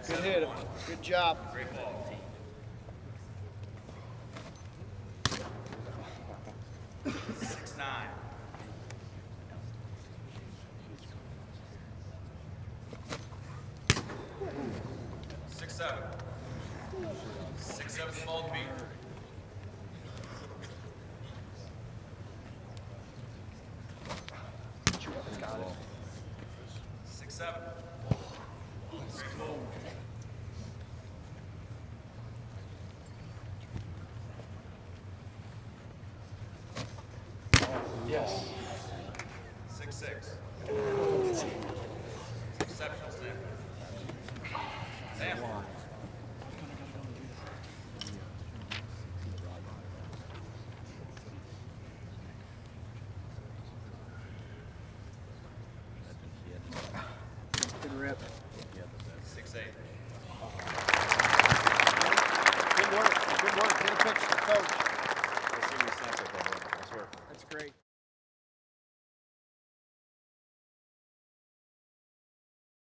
Good hit. Good job. Great ball. Nine. 6-7. 6-7 ball to beat. 6-7. Great ball. Yes. 6-6. Exceptional, Sam. Sam. Good rip. 6-8. Good work. Good work. Get a picture, coach.